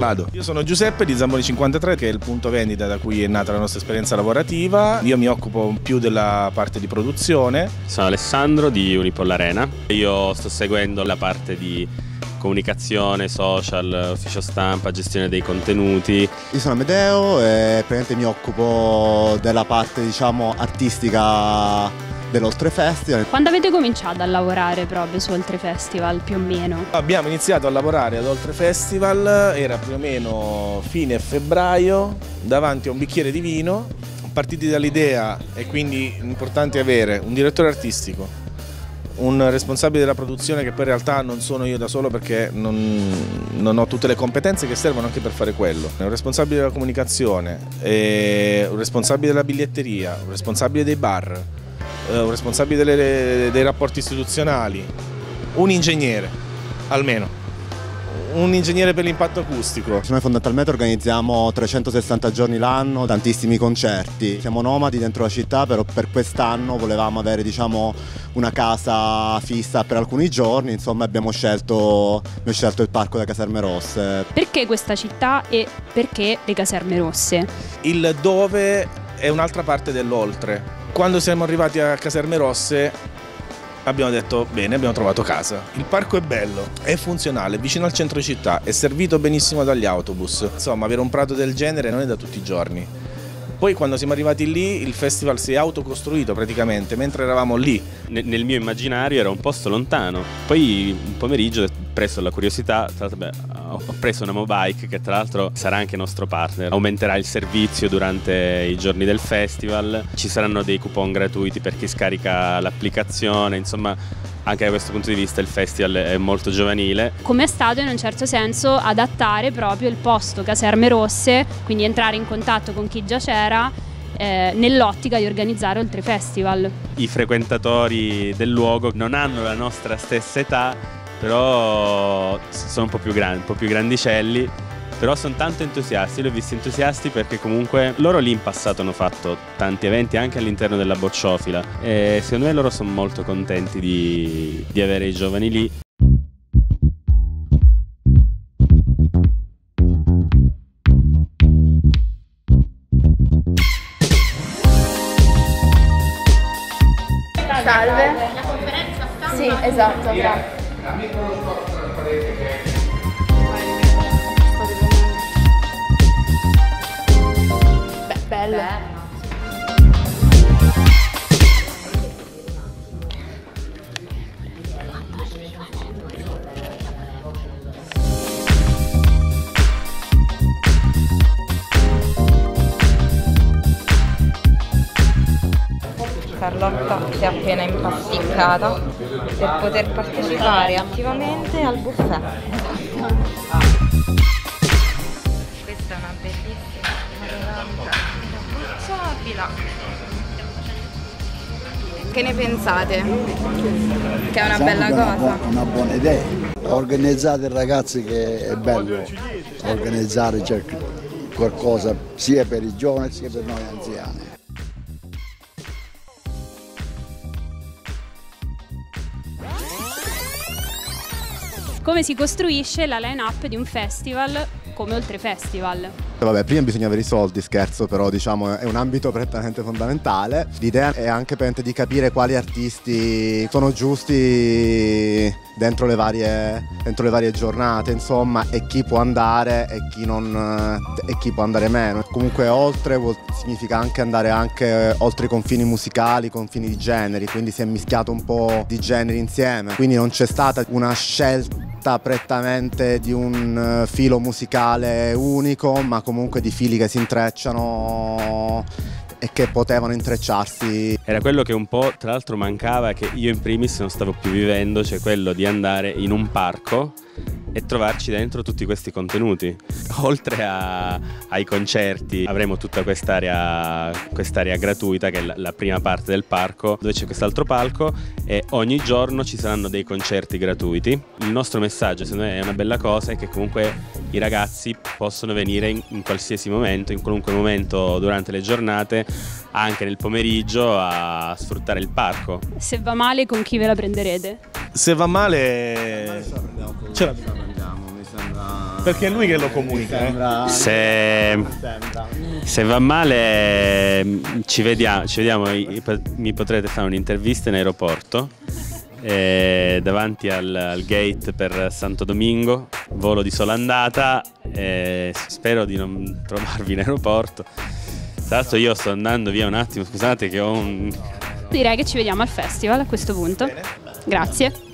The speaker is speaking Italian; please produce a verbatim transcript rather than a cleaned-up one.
Vado. Io sono Giuseppe di Zamboni cinquantatré, che è il punto vendita da cui è nata la nostra esperienza lavorativa. Io mi occupo più della parte di produzione. Sono Alessandro di Unipol Arena. Io sto seguendo la parte di comunicazione, social, ufficio stampa, gestione dei contenuti. Io sono Amedeo e praticamente mi occupo della parte, diciamo, artistica dell'Oltre Festival. Quando avete cominciato a lavorare proprio su Oltre Festival, più o meno? Abbiamo iniziato a lavorare ad Oltre Festival, era più o meno fine febbraio, davanti a un bicchiere di vino, partiti dall'idea, e quindi l'importante è avere un direttore artistico, un responsabile della produzione, che poi in realtà non sono io da solo perché non, non ho tutte le competenze che servono anche per fare quello, un responsabile della comunicazione, un responsabile della biglietteria, un responsabile dei bar, un responsabile delle, dei rapporti istituzionali, un ingegnere almeno. Un ingegnere per l'impatto acustico. Noi fondamentalmente organizziamo trecentosessanta giorni l'anno, tantissimi concerti. Siamo nomadi dentro la città, però per quest'anno volevamo avere, diciamo, una casa fissa per alcuni giorni, insomma abbiamo scelto, abbiamo scelto il Parco delle Caserme Rosse. Perché questa città e perché le Caserme Rosse? Il dove è un'altra parte dell'oltre. Quando siamo arrivati a Caserme Rosse abbiamo detto bene, abbiamo trovato casa. Il parco è bello, è funzionale, è vicino al centro città, è servito benissimo dagli autobus. Insomma, avere un prato del genere non è da tutti i giorni. Poi quando siamo arrivati lì il festival si è autocostruito praticamente mentre eravamo lì. Nel mio immaginario era un posto lontano. Poi un pomeriggio, preso la curiosità, tra l'altro, beh, ho preso una Mobike che tra l'altro sarà anche nostro partner. Aumenterà il servizio durante i giorni del festival, ci saranno dei coupon gratuiti per chi scarica l'applicazione, insomma anche da questo punto di vista il festival è molto giovanile. Com'è stato in un certo senso adattare proprio il posto Caserme Rosse, quindi entrare in contatto con chi già c'era, eh, nell'ottica di organizzare Oltre Festival? I frequentatori del luogo non hanno la nostra stessa età, però sono un po' più grandi, un po' più grandicelli, però sono tanto entusiasti. Li ho visti entusiasti perché comunque loro lì in passato hanno fatto tanti eventi anche all'interno della bocciofila e secondo me loro sono molto contenti di, di avere i giovani lì. Salve. La conferenza stampa? Sì, esatto. Beh, bello. Carlotta si è appena impasticcata per poter partecipare attivamente al buffet. Questa è una bellissima bocciofila. Che ne pensate? Che è una bella cosa? Una, una buona idea. Organizzate ragazzi, che è bello organizzare, cioè, qualcosa sia per i giovani sia per noi anziani. Come si costruisce la line-up di un festival come Oltre Festival? Vabbè, prima bisogna avere i soldi, scherzo, però diciamo è un ambito prettamente fondamentale. L'idea è anche di capire quali artisti sono giusti dentro le varie, dentro le varie giornate, insomma, e chi può andare e chi non, e chi può andare meno. Comunque oltre vuol, significa anche andare anche oltre i confini musicali, i confini di generi, quindi si è mischiato un po' di generi insieme, quindi non c'è stata una scelta prettamente di un filo musicale unico, ma comunque di fili che si intrecciano e che potevano intrecciarsi. Era quello che un po' tra l'altro mancava, che io in primis non stavo più vivendo, cioè quello di andare in un parco e trovarci dentro tutti questi contenuti. Oltre a, ai concerti avremo tutta quest'area quest'area gratuita che è la, la prima parte del parco, dove c'è quest'altro palco e ogni giorno ci saranno dei concerti gratuiti. Il nostro messaggio, secondo me è una bella cosa, è che comunque i ragazzi possono venire in, in qualsiasi momento, in qualunque momento durante le giornate, anche nel pomeriggio, a sfruttare il parco. Se va male, con chi ve la prenderete? Se va male ce la prendiamo, mi sembra perché è lui che lo comunica. Eh. Se, se va male ci vediamo, ci vediamo, mi potrete fare un'intervista in aeroporto, eh, davanti al, al gate per Santo Domingo, volo di sola andata, eh, spero di non trovarvi in aeroporto. Tra l'altro io sto andando via un attimo, scusate che ho un... Direi che ci vediamo al festival a questo punto. Bene. Grazie.